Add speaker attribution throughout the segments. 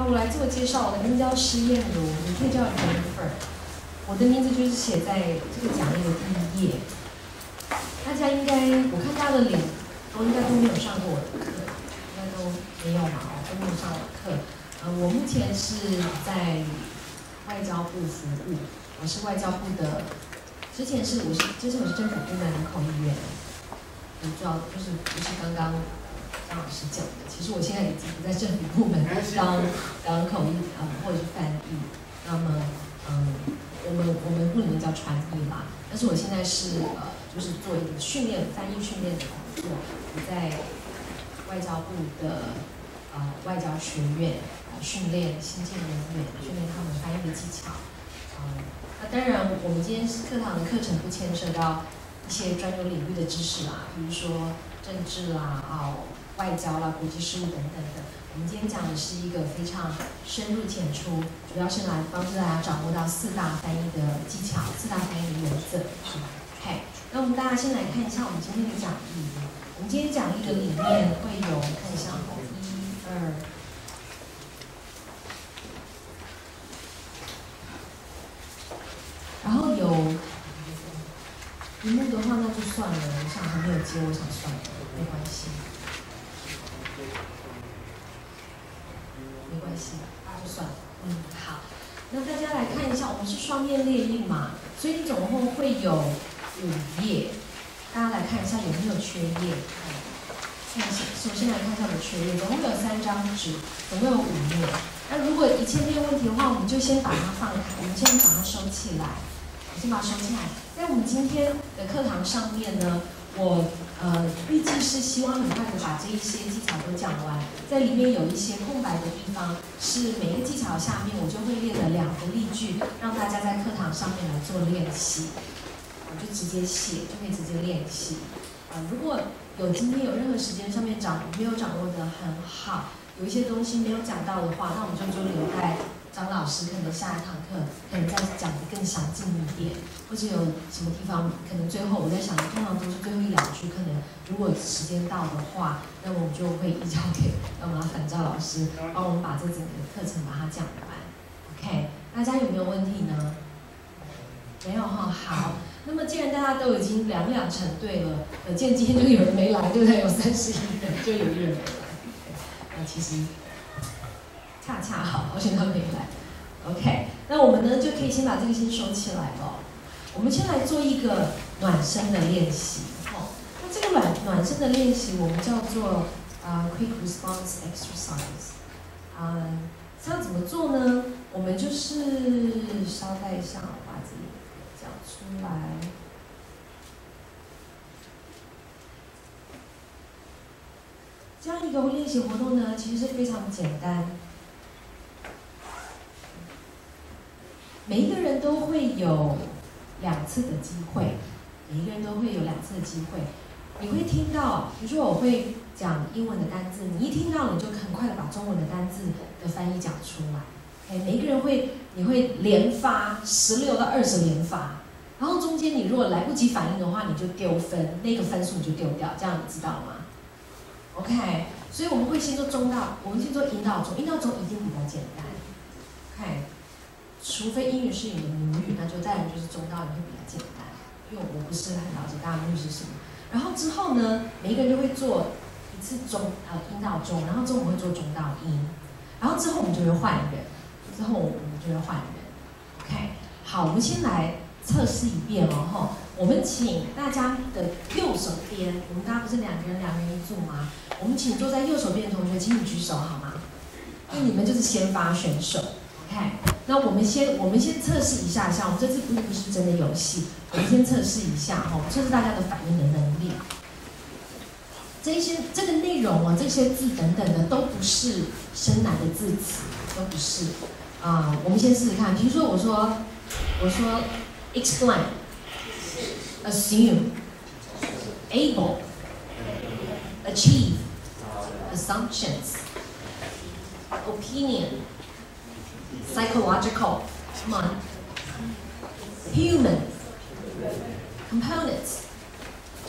Speaker 1: 那我来自我介绍，我的名字叫施燕如，你可以叫我 Jennifer。我的名字就是写在这个讲义的第一页。大家应该，我看大家的脸应该都没有上过我的课，应该都没有嘛，都没有上我的课。我目前是在外交部服务，我是外交部的，之前我是政府部门的口译员，主要就是不是刚刚张老师讲的，其实我现在已经不在政府部门当口译或者是翻译，那么我们部里面叫传译啦，但是我现在是就是做一个翻译训练的工作，我在外交部的外交学院训练新进人员，训练他们翻译的技巧。那当然，我们今天课堂的课程不牵涉到一些专有领域的知识啦，比如说政治啦、外交啦、国际事务等等的。我们今天讲的是一个非常深入浅出，主要是来帮助大家掌握到4大翻译的技巧、4大翻译的原则。OK， 那我们大家先来看一下我们今天的讲义。我们今天讲义的里面会有，看一下1、2。然后有题目的话，那就算了。我想还没有接，我想算了，没关系，没关系，那就算了。好，那大家来看一下，我们是双面列印嘛，所以你总共会有5页。大家来看一下有没有缺页。首先来看一下有没有缺页，总共有3张纸，总共有5页。那如果一切没有问题的话，我们就先把它放开，我们先把它收起来。先把它收起来。在我们今天的课堂上面呢，我预计是希望很快的把这一些技巧都讲完。在里面有一些空白的地方，是每一个技巧下面我就会列了2个例句，让大家在课堂上面来做练习。我就直接写，就可以直接练习。如果今天有任何时间上面没有掌握的很好，有一些东西没有讲到的话，那我们就留在张老师可能下一堂课可能再讲得更详尽一点，或者有什么地方可能最后我在想，通常都是最后1、2句，可能如果时间到的话，那我们就会移交给要麻烦赵老师帮我们把这整个课程把它讲完。OK， 大家有没有问题呢？没有哈，好。那么既然大家都已经2成对了，今天就有人没来，对不对？有31人，就有1人没来。那其实恰恰好，好像他没来。OK， 那我们呢就可以先把这个先收起来了。我们先来做一个暖身的练习。那这个暖身的练习我们叫做Quick Response Exercise。这样怎么做呢？我们就是稍待一下，我把这里讲出来。这样一个练习活动呢，其实是非常简单。每一个人都会有2次的机会，每一个人都会有2次的机会。你会听到，比如说我会讲英文的单字，你一听到你就很快的把中文的单字的翻译讲出来。每一个人你会连发16到20连发，然后中间你如果来不及反应的话，你就丢分，那个分数你就丢掉，这样你知道吗 ？OK， 所以我们会先做中到，我们先做引导中，引导中一定比较简单。OK， 除非英语是你的母语，那就再来就是中到语会比较简单，因为我不是很了解大家母语是什么。然后之后呢，每一个人就会做1次引导中，然后之后我们会做中到音，然后之后我们就会换人。之后我们就会换人 ，OK， 好，我们先来测试一遍哦，我们请大家的右手边，我们大家不是2个人1组吗？我们请坐在右手边的同学，请你举手好吗？因为你们就是先发选手 ，OK。那我们先测试一下，我们这次不是真的游戏，我们先测试一下测试大家的反应的能力。这个内容这些字等等的都不是深难的字词，都不是。我们先试试看。比如说，我说 explain, assume, able, achieve, assumptions, opinion, psychological, come on, human, components,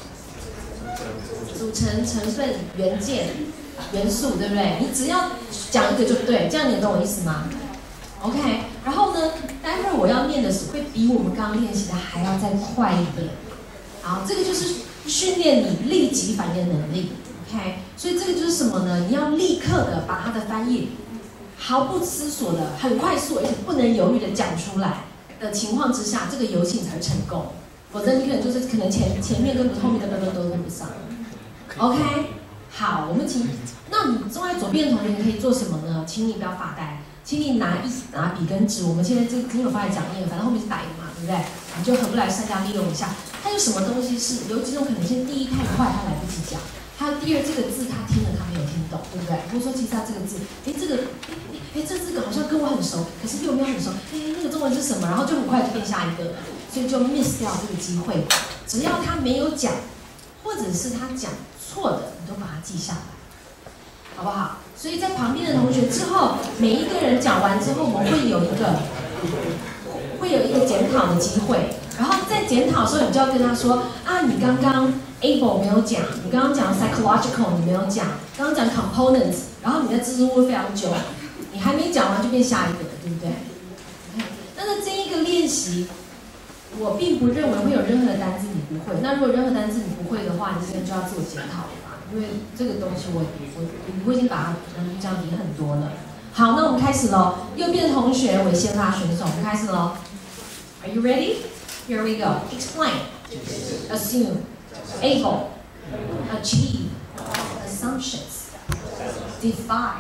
Speaker 1: 组成、成分、元件、元素，对不对？你只要讲一个就对，这样你懂我意思吗 ？OK， 然后呢，待会儿我要念的是会比我们刚刚练习的还要再快一点。好，这个就是训练你立即反应能力。OK， 所以这个就是什么呢？你要立刻的把它的翻译毫不思索的、很快速而且不能犹豫的讲出来的情况之下，这个游戏才会成功。否则你可能前面跟后面的都跟不上。OK， 好，我们那你坐在左边的同学，你可以做什么呢？请你不要发呆，请你拿笔跟纸。我们现在这个有发在讲义了，反正后面是白的嘛，对不对？你就合不来善加利用一下。它有什么东西是有几种可能性？第一，太快，他来不及讲；还有第二，这个字他听了他没有听懂，对不对？或者说其实他这个字，这字好像跟我很熟，可是又没有很熟。那个中文是什么？然后就很快就变下一个了，所以就 miss 掉这个机会。只要他没有讲，或者是他讲错的，你都把它记下来，好不好？所以在旁边的同学之后，每一个人讲完之后，我们会有一个检讨的机会。然后在检讨的时候，你就要跟他说啊，你刚刚 able 没有讲，你刚刚讲 psychological 你没有讲，刚刚讲 components， 然后你的支支吾吾非常久，你还没讲完就变下一个了，对不对？但是这一个练习，我并不认为会有任何的单字你不会。那如果任何单字你不会的话，你这边就要自我检讨了吧，因为这个东西我已经把它这样比很多了。好，那我们开始喽。右边的同学为先发选手，我们开始喽。Are you ready? Here we go. Explain, assume, able, achieve, assumptions, defy.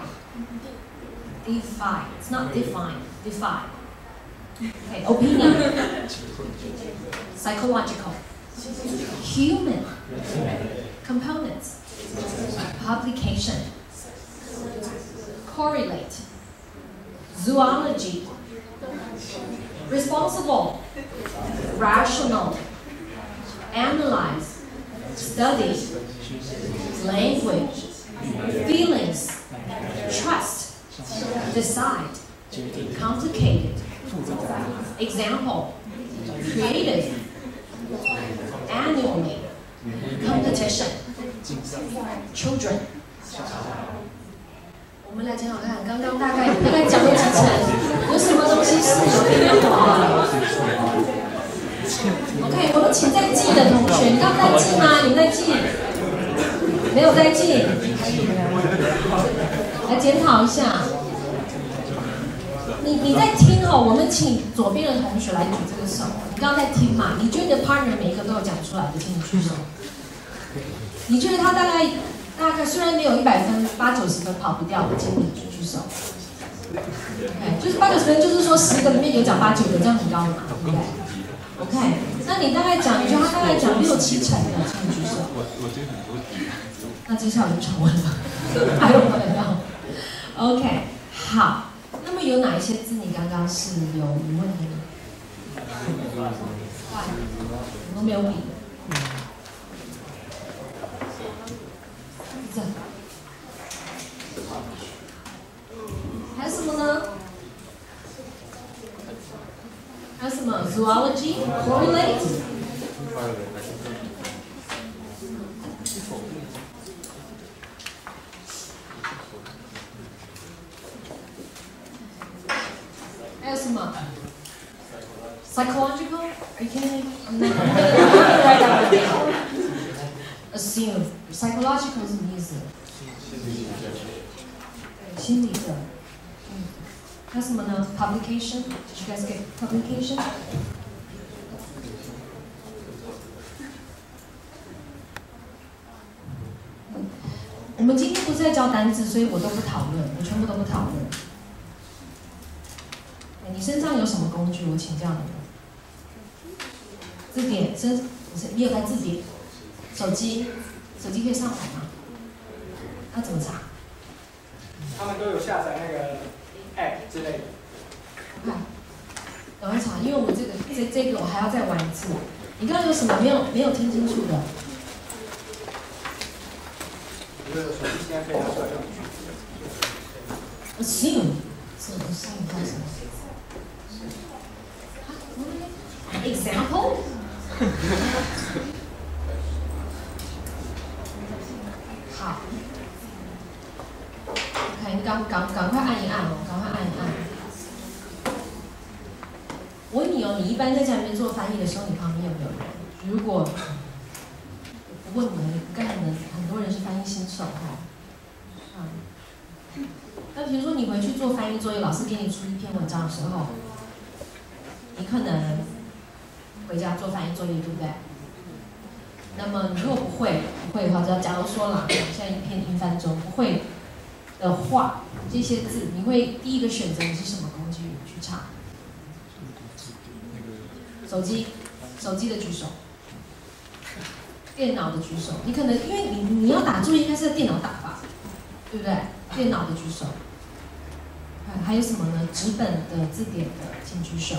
Speaker 1: It's not define, defy. Okay, opinion, psychological, human, components, publication, correlate, zoology, responsible, rational, analyze, study, language, feelings, trust, decide, complicated, example, creative, annually, competition, children. 我们来讲讲看，刚刚大概讲了几成，有什么东西是有变化的 ？OK， 我们请在记的同学，你刚在记吗？你在记？没有在记？来检讨一下。你在听哦，我们请左边的同学来举这个手。你刚刚在听嘛？你觉得你的 partner 每一个都有讲出来的，请你举手。你觉得他大概虽然没有100分，80-90分跑不掉的，请你举手。OK， 就是80-90分，就是说10个里面有讲8-9个，这样很高了嘛，对不对 ？OK， 那你大概讲，你觉得他大概讲6-7成的，请你举手。那接下来就重问了，还有没有 ？OK， 好。那么有哪一些字你刚刚是有疑问的呢？我都没有笔。还有什么呢？还有什么 ？Zoology, correlate。还有什么 ？Psychological? Are you kidding me? I'm not right out there. Assume. Psychological 是什么意思？心理的。还有什么呢 ？Publication? Did you guys get publication? 我们今天不是在教单字，所以我都不讨论，我全部都不讨论。你身上有什么工具？我请教你。字典，你有带字典？手机可以上网吗？要怎么查？
Speaker 2: 他们都有下载那个 app 之类的。
Speaker 1: 看，赶快查，因为我们这个我还要再玩一次。你刚刚有什么没有听清楚的？
Speaker 2: 我的手机现在可以拿出来用。
Speaker 1: Assume 是 assume 干什么 ？Example 好。OK， 你赶快哦，你一般在家里面做翻译的时候，你旁边有没有人？如果我问你们，应该很多人是翻译新手哈。那比如说你回去做翻译作业，老师给你出一篇文章的时候，你可能回家做翻译作业，对不对？那么你如果不会的话，假如说啦，现在一篇英翻中不会的话，这些字你会第一个选择的是什么工具去查？手机的举手，电脑的举手。你可能因为你要打作业，应该是在电脑打吧，对不对？电脑的举手。还有什么呢？纸本的、字典的，请举手。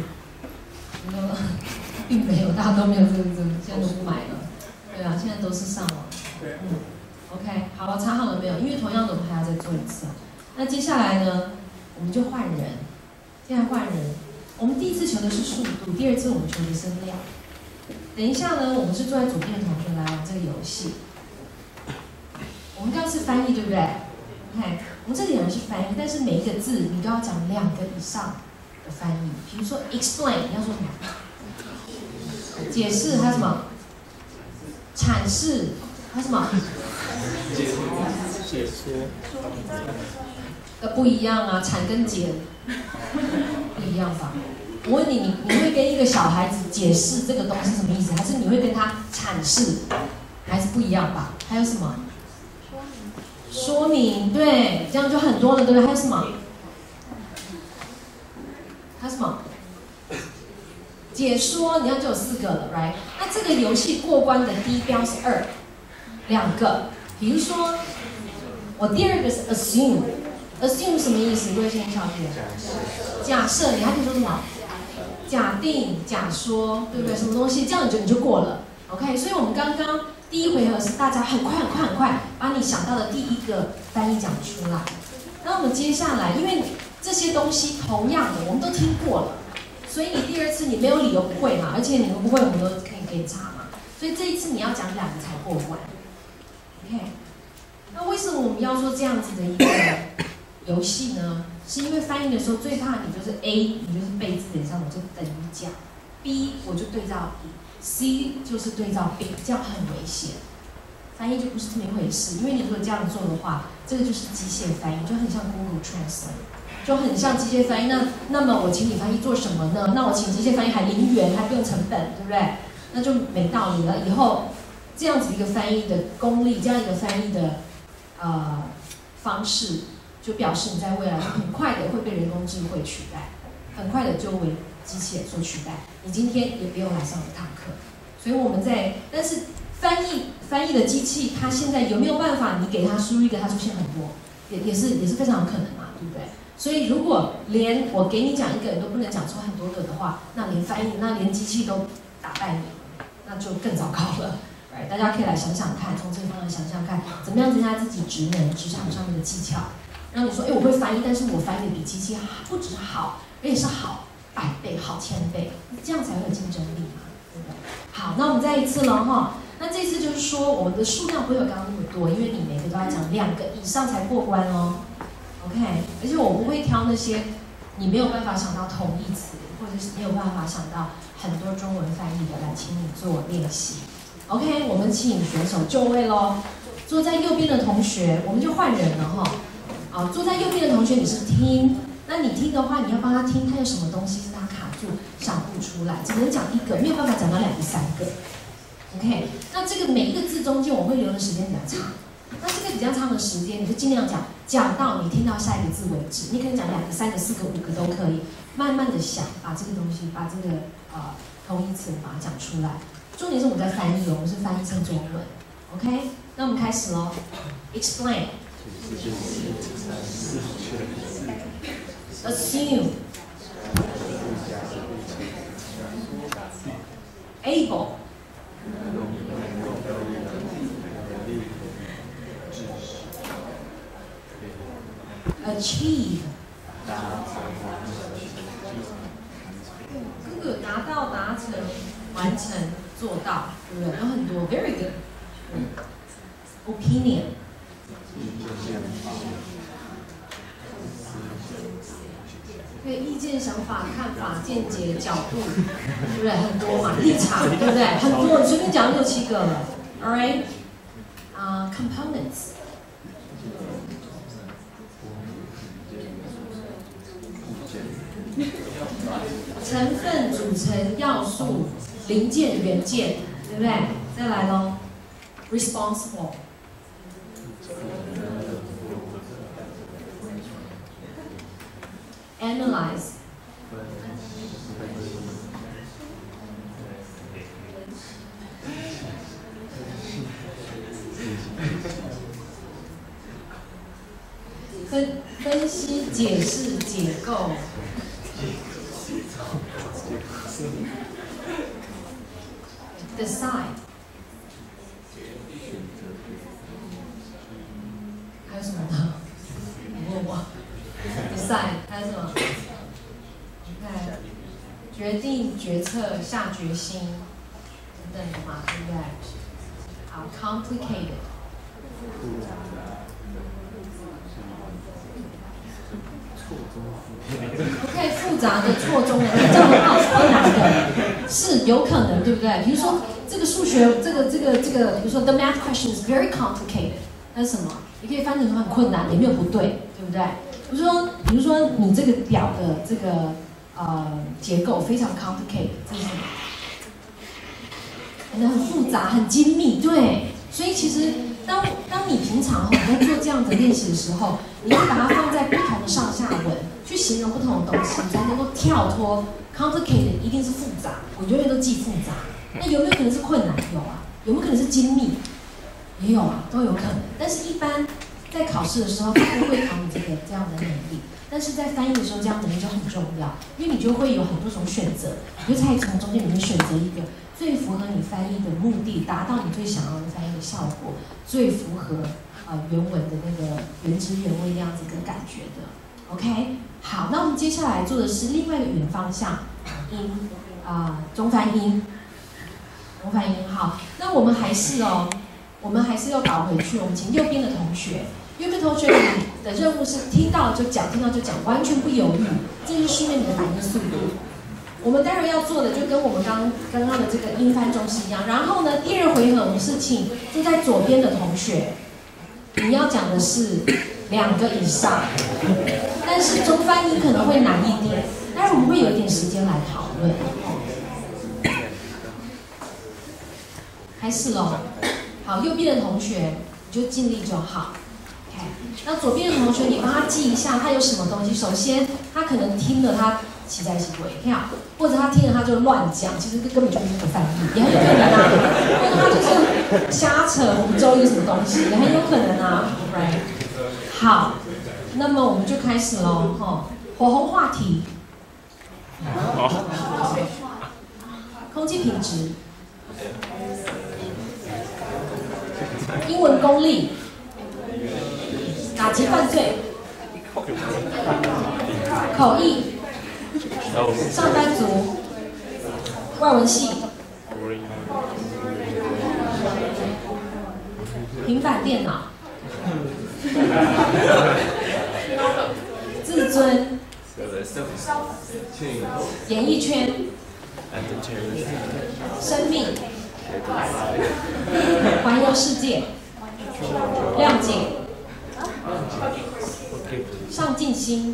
Speaker 1: 并没有，大家都没有这个，现在都不买了。对啊，现在都是上网。OK， 好，我查好了没有？因为同样的，我们还要再做一次。那接下来呢，我们就换人。现在换人，我们第一次求的是速度，第二次我们求的是量。等一下呢，我们是坐在左边的同学来玩这个游戏。我们刚刚是翻译，对不对？你看，我们这里有人是翻译，但是每一个字你都要讲2个以上的翻译。比如说 explain， 你要说什么？解释，还有什么？阐释，还有什么？
Speaker 3: 解说。
Speaker 1: 不一样啊，阐跟解不一样吧？我问你，你会跟一个小孩子解释这个东西什么意思，还是你会跟他阐释？还是不一样吧？还有什么？说明，对，这样就很多了，对不对？还有什么？还有什么？解说，你看就有4个了 ，right？ 那这个游戏过关的低标是2个。比如说，我第2个是 assume 什么意思？各位先小姐，假设，你还可以说什么？假定、假说，对不对？什么东西，这样你就过了 ，OK？ 所以我们刚刚第1回合是大家很快把你想到的第1个翻译讲出来。那我们接下来，因为这些东西同样的我们都听过了，所以你第2次你没有理由不会嘛，而且你们不会，我们都可以给你查嘛。所以这一次你要讲2个才过关 ，OK？ 那为什么我们要说这样子的一个游戏呢？是因为翻译的时候最怕你就是 A， 你就是背字典上我就等于讲 ，B 我就对照 B，C 就是对照 B， 这样很危险。翻译就不是这么一回事，因为你如果这样做的话，这个就是机械翻译，就很像 Google Translate， 就很像机械翻译。那么我请你翻译做什么呢？那我请机械翻译还0元，还不用成本，对不对？那就没道理了。以后这样子一个翻译的功力，这样一个翻译的方式，就表示你在未来很快的会被人工智慧取代，很快的就为机器人所取代。你今天也不用来上一堂课。所以我们但是翻译的机器，它现在有没有办法？你给它输入一个，它出现很多，也是非常有可能嘛，对不对？所以如果连我给你讲一个，你都不能讲出很多个的话，那连机器都打败你，那就更糟糕了。大家可以来想想看，从这个方面想想看，怎么样增加自己职场上面的技巧，让你说，我会翻译，但是我翻译的比机器不止好，而且是好100倍、好1000倍，这样才会有竞争力嘛，对不对？好，那我们再一次了哈。那这次就是说，我们的数量不会有刚刚那么多，因为你每个都要讲2个以上才过关哦。OK， 而且我不会挑那些你没有办法想到同义词，或者是没有办法想到很多中文翻译的来请你做练习。OK， 我们请选手就位咯。坐在右边的同学，我们就换人了哈。坐在右边的同学你是听，那你听的话，你要帮他听，他有什么东西是他卡住想不出来，只能讲1个，没有办法讲到2个、3个。OK， 那这个每一个字中间我会留的时间比较长，那这个比较长的时间，你就尽量讲到你听到下一个字为止。你可以讲2个、3个、4个、5个都可以，慢慢的想，把这个东西，把这个同义词把它讲出来。重点是我们在翻译，我们是翻译成中文。OK， 那我们开始咯。Explain， Assume， Able， Achieve， 各个达到、达成、完成、做到，对不对？有很多 ，very good。Opinion， 可可以意见、想法、看法、见解、角度，对不对？很多嘛，立场，对不对？很多，你随便讲6、7个了。All right， components。成分、组成、要素、零件、元件，对不对？再来咯 ，responsible。Analyze。分析、解释、解构。Decide。还有什么呢？你问我。Decide 还有什么？决定、决策、下决心等等的嘛，对不对？好 ，complicated。OK， 复杂的、错综的，你这么好超难的，是有可能，对不对？比如说这个数学，这个，比如说 the math question is very complicated， 那是什么？你可以翻成很困难，也没有不对，对不对？比如说你这个表的这个结构非常 complicated， 这是什么？可能很复杂、很精密，对。所以其实当你平常你在做这样的练习的时候，你会把它放在不同的上下文，去形容不同的东西，你才能够跳脱 complicated 一定是复杂，我永远都记复杂。那有没有可能是困难？有啊。有没有可能是精密？也有啊，都有可能。但是一般在考试的时候，他不会考你这样的能力。但是在翻译的时候，这样能力就很重要，因为你就会有很多种选择，你就可以从中间里面选择一个最符合你翻译的目的，达到你最想要的翻译的效果，最符合原文的那个原汁原味那样子的感觉的。OK， 好，那我们接下来做的是另外一个语言方向，中翻英，中翻英。好，那我们还是要倒回去，我们请右边的同学。右边同学，你的任务是听到就讲，完全不犹豫，这是训练你的反应速度。我们待会要做的就跟我们刚刚的这个英翻中是一样。然后呢，第2回合我们是请坐在左边的同学，你要讲的是2个以上，但是中翻英可能会难一点，待会我们会有一点时间来讨论。开始咯，好，右边的同学你就尽力就好。那左边的同学，你帮他记一下，他有什么东西。首先，他可能听了他起在起鬼跳，或者他听了他就乱讲，其实根本就不是个翻译，也很有可能啊。或者他就是瞎扯湖州一个什么东西，也很有可能啊。Right？ 好，那么我们就开始喽。火红话题，空气品质，英文功力。打击犯罪，口译，上班族，外文系，平板电脑，自尊，演艺圈，生命，环游世界，谅解。上进心，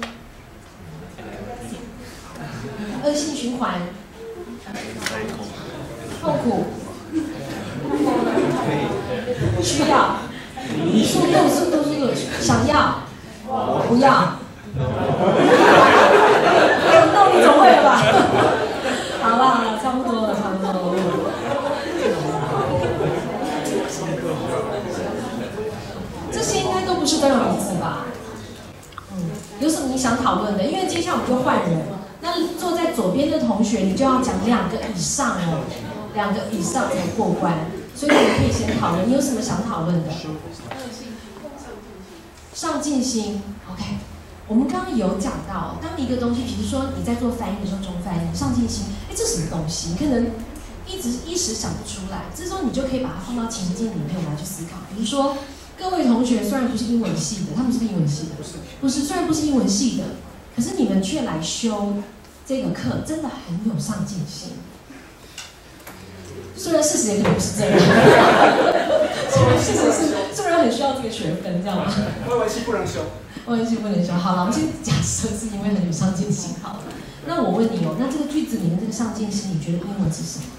Speaker 1: 恶性循环，痛苦，需要，速度，想要，不要，动力总会了吧？好了，差不多了。这些应该都不是专有名词吧？有什么你想讨论的？因为接下来我们就换人，那坐在左边的同学，你就要讲2个以上哦，2个以上才过关。所以我们可以先讨论，你有什么想讨论的？上进心 ，OK。我们刚刚有讲到，当一个东西，比如说你在做翻译的时候，中翻译，上进心，这什么东西？你可能一时想不出来，这时候你就可以把它放到情境里面来去思考。比如说，各位同学虽然不是英文系的，他们是英文系的，不是，虽然不是英文系的，可是你们们却来修这个课，真的很有上进心。虽然事实也可能不是这样，虽然事实是虽然很需要这个学分，这样吗？
Speaker 2: 外文系不能修。
Speaker 1: 外文系不能修。好了，我们先假设是因为很有上进心好了。那我问你哦，那这个句子里面这个上进心，你觉得英文是什么？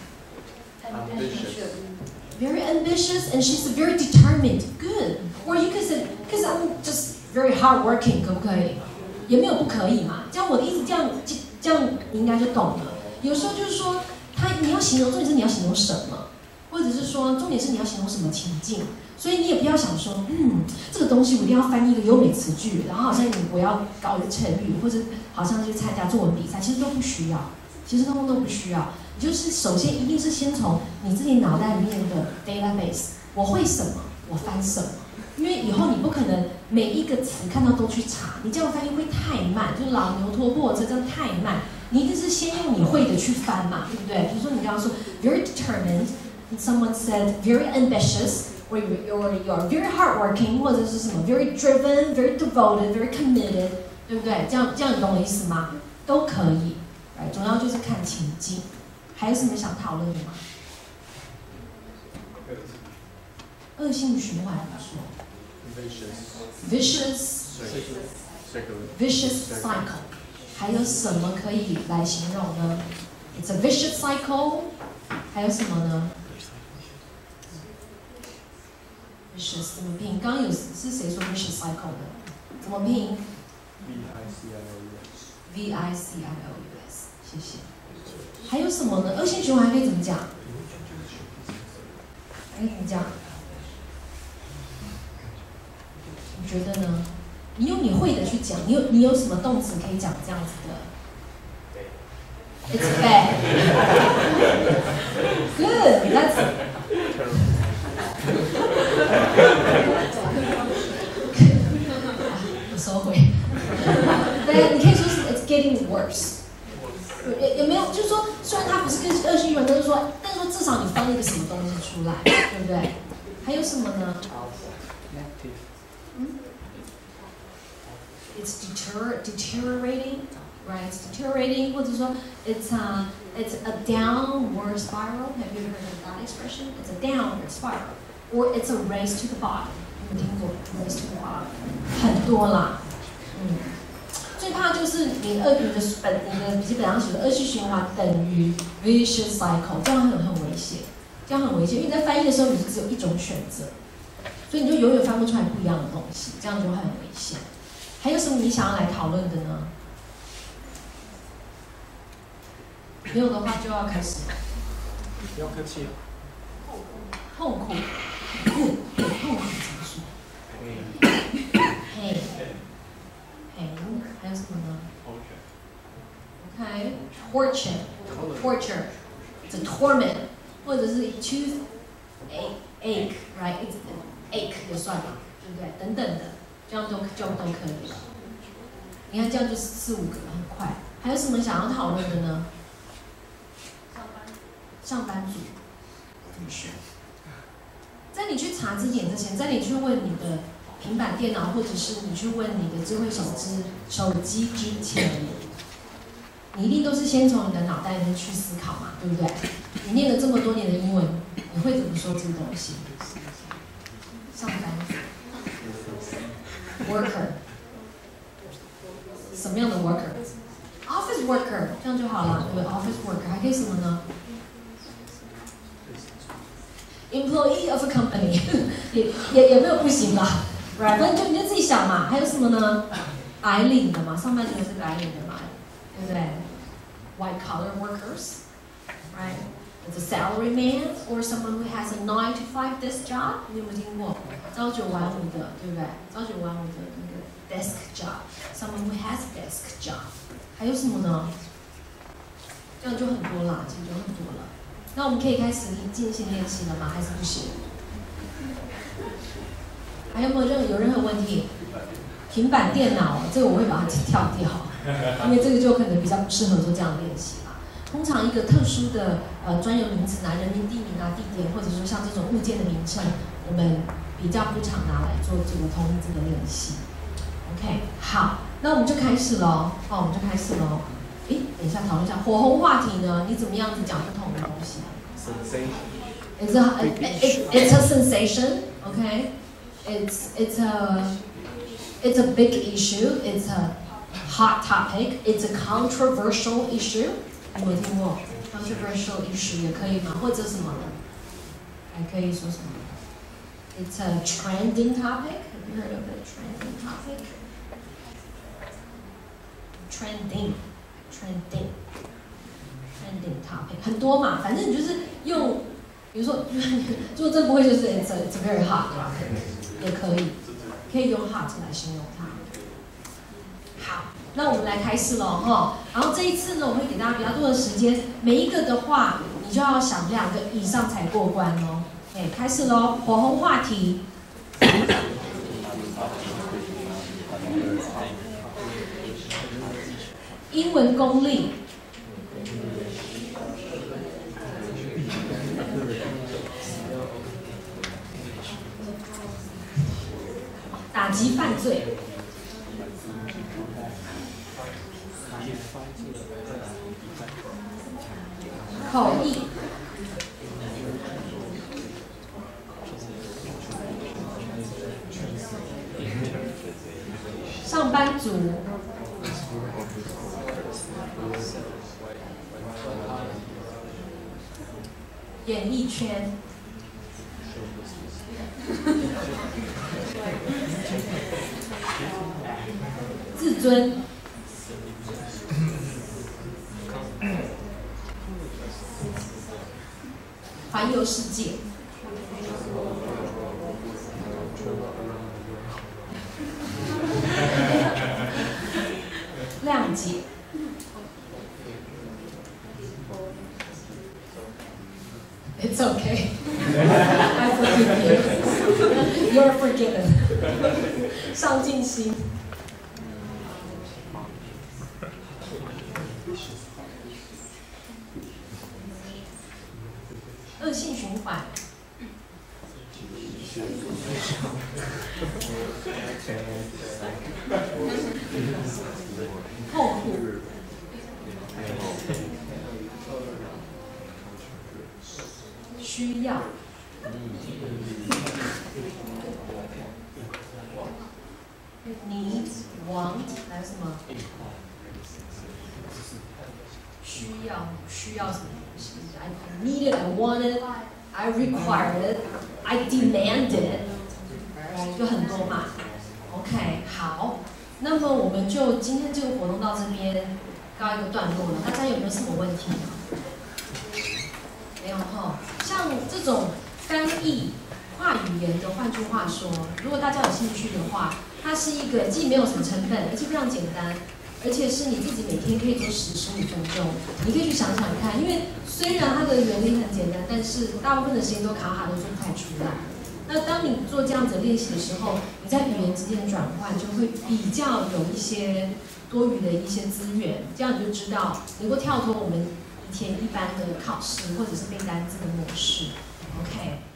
Speaker 1: Very ambitious, and she's very determined. Good. Or you could say, because I'm just very hardworking. 可不可以？也没有不可以嘛。这样我的意思，这样你应该就懂了。有时候就是说，你要形容，重点是你要形容什么，或者是说，重点是你要形容什么情境。所以你也不要想说，这个东西我一定要翻译一个优美词句，然后好像我要搞一个成语，或者好像去参加作文比赛，其实都不需要，其实通通都不需要。你就是首先一定是先从你自己脑袋里面的 database， 我会什么，我翻什么。因为以后你不可能每一个词看到都去查，你这样翻译会太慢，就是老牛拖破车这样太慢。你一定是先用你会的去翻嘛，对不对？比如说你刚刚说 very determined， someone said very ambitious。Or you're very hardworking， 或者是什么 very driven, very devoted, very committed， 对不对？这样你懂我意思吗？都可以，主要就是看情境。还有什么想讨论的吗？恶性循环不错 vicious cycle， 还有什么可以来形容呢 ？It's a vicious cycle， 还有什么呢？Vicious 怎么拼？刚刚是谁说 vicious cycle 的？怎么拼 ？VICILUS， 谢谢。还有什么呢？恶性循环可以怎么讲？可以怎么讲？你觉得呢？你用你会的去讲，你有什么动词可以讲这样子的 ？It's bad. Good. That's. 我收回。对，你可以说是 it's getting worse。也没有，就是说，虽然它不是跟恶性循环，但是说至少你翻了一个什么东西出来，对不对？还有什么呢？It's deteriorating, right? It's deteriorating， 或者说 it's a downward spiral. Have you heard of that expression? It's a downward spiral, or it's a race to the bottom. 有没有听过 race to the bottom？ 很多啦，最怕就是你的笔记本上写的恶性循环等于 vicious cycle， 这样很危险，因为你在翻译的时候你是只有一种选择，所以你就永远翻不出来不一样的东西，这样就很危险。还有什么你想要来讨论的呢？没有的话就要开始。
Speaker 2: 不要客气。
Speaker 1: 痛苦，痛苦怎么说？pain， 还有什么呢 ？OK， torture， it's a torment， 或者是 toothache，right？It's ache 也算吧，对不对？等等的，这样都可以了。你看这样就4、5个，很快。还有什么想要讨论的呢？上班族怎么说？在你去查字典之前，在你去问你的平板电脑，或者是你去问你的智慧手机之前，你一定都是先从你的脑袋里面去思考嘛，对不对？你念了这么多年的英文，你会怎么说这个东西？上班族 ，worker， 什么样的 worker？Office worker， 这样就好了，对不对 ？Office worker 还可以什么呢？Employee of a company 也没有不行啦 ，right？ 反正你就自己想嘛。还有什么呢？白领的嘛，上班族也是白领的嘛，对不对 ？White collar workers, right? It's a salary man or someone who has a 9 to 5 desk job。你有没有听过？朝9晚5的，对不对？朝9晚5的那个 desk job，someone who has a desk job。还有什么呢？这样就很多啦，其实就很多了。那我们可以开始进行练习了吗？还是不行？还有没有任何问题？平板电脑这个我会把它跳掉，因为这个就可能比较不适合做这样的练习啦。通常一个特殊的专有名词人名、地名地点，或者说像这种物件的名称，我们比较不常拿来做这个同义字的练习。OK， 好。 那我们就開始咯，我們就開始咯。誒，等一下討論一下火紅話題呢，你怎麼樣子講不同的東西 ？It's a sensation, okay? It's a big issue. It's a hot topic. It's a controversial issue. 有沒有聽過 controversial issue 也可以嗎？或者什麼？還可以說什麼 ？It's a trending topic. Have you heard of a trending topic? Trending topic 很多嘛，反正你就是用，比如说，如果这不会就是 it's a very hot topic 也可以用 hot 来形容它。好，那我们来开始咯哈。然后这一次呢，我会给大家比较多的时间，每一个的话，你就要想2个以上才过关哦。哎，开始咯，火红话题。英文功力，打击犯罪，口译，上班族。演艺圈，自尊，环游世界，谅解。It's okay. I forgive you. You're forgiven. 上进心。恶性循环。痛苦。需要。Need, want 还有什么？需要什么东西 ？I need it, I want it, I require it, I demand it， 就很多嘛。OK， 好，那么我们就今天这个活动到这边告一个段落了。大家有没有什么问题呢？没有哈。像这种翻译跨语言的，换句话说，如果大家有兴趣的话，它是一个既没有什么成本，而且非常简单，而且是你自己每天可以做10-15分钟。你可以去想想看，因为虽然它的原理很简单，但是大部分的时间都卡卡都做不太出来。那当你做这样子的练习的时候，你在语言之间的转换就会比较有一些多余的一些资源，这样你就知道能够跳脱我们以前一般的考试或者是背单词的模式。OK。